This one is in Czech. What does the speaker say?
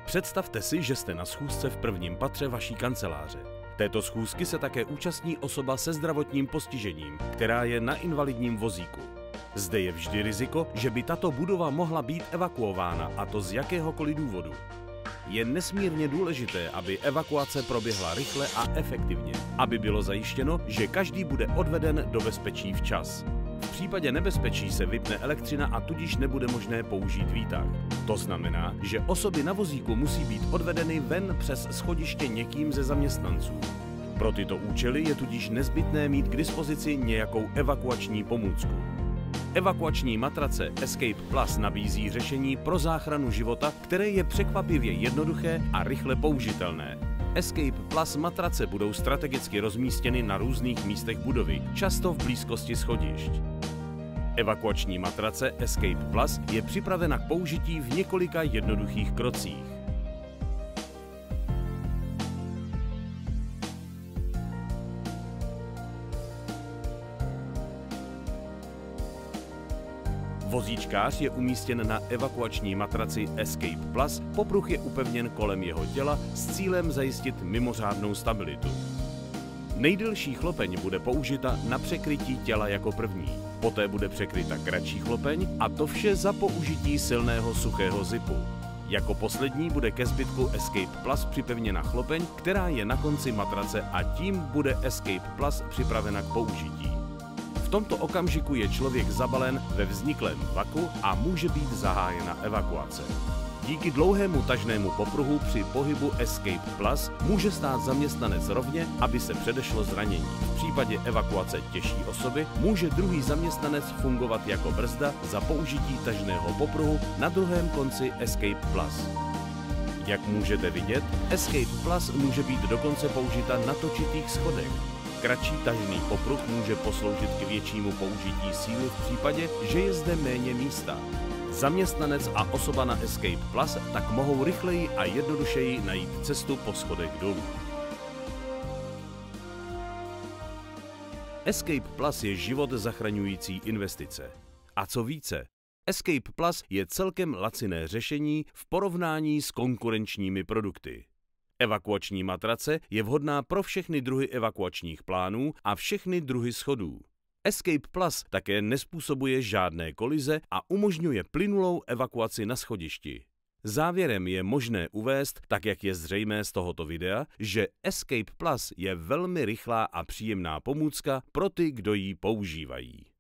Představte si, že jste na schůzce v prvním patře vaší kanceláře. Této schůzky se také účastní osoba se zdravotním postižením, která je na invalidním vozíku. Zde je vždy riziko, že by tato budova mohla být evakuována, a to z jakéhokoliv důvodu. Je nesmírně důležité, aby evakuace proběhla rychle a efektivně, aby bylo zajištěno, že každý bude odveden do bezpečí včas. V případě nebezpečí se vypne elektřina a tudíž nebude možné použít výtah. To znamená, že osoby na vozíku musí být odvedeny ven přes schodiště někým ze zaměstnanců. Pro tyto účely je tudíž nezbytné mít k dispozici nějakou evakuační pomůcku. Evakuační matrace Escape Plus nabízí řešení pro záchranu života, které je překvapivě jednoduché a rychle použitelné. Escape Plus matrace budou strategicky rozmístěny na různých místech budovy, často v blízkosti schodišť. Evakuační matrace Escape Plus je připravena k použití v několika jednoduchých krocích. Vozíčkář je umístěn na evakuační matraci Escape Plus, popruh je upevněn kolem jeho těla s cílem zajistit mimořádnou stabilitu. Nejdelší chlopeň bude použita na překrytí těla jako první, poté bude překryta kratší chlopeň a to vše za použití silného suchého zipu. Jako poslední bude ke zbytku Escape Plus připevněna chlopeň, která je na konci matrace a tím bude Escape Plus připravena k použití. V tomto okamžiku je člověk zabalen ve vzniklém vaku a může být zahájena evakuace. Díky dlouhému tažnému popruhu při pohybu Escape Plus může stát zaměstnanec rovně, aby se předešlo zranění. V případě evakuace těžší osoby může druhý zaměstnanec fungovat jako brzda za použití tažného popruhu na druhém konci Escape Plus. Jak můžete vidět, Escape Plus může být dokonce použita na točitých schodech. Kratší tažný popruh může posloužit k většímu použití síly v případě, že je zde méně místa. Zaměstnanec a osoba na Escape Plus tak mohou rychleji a jednodušeji najít cestu po schodech dolů. Escape Plus je život zachraňující investice. A co více, Escape Plus je celkem laciné řešení v porovnání s konkurenčními produkty. Evakuační matrace je vhodná pro všechny druhy evakuačních plánů a všechny druhy schodů. Escape Plus také nezpůsobuje žádné kolize a umožňuje plynulou evakuaci na schodišti. Závěrem je možné uvést, tak jak je zřejmé z tohoto videa, že Escape Plus je velmi rychlá a příjemná pomůcka pro ty, kdo ji používají.